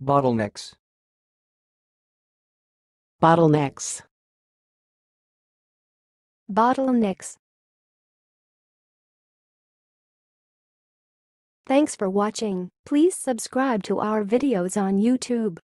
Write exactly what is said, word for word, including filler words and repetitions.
Bottlenecks. Bottlenecks. Bottlenecks. Thanks for watching. Please subscribe to our videos on YouTube.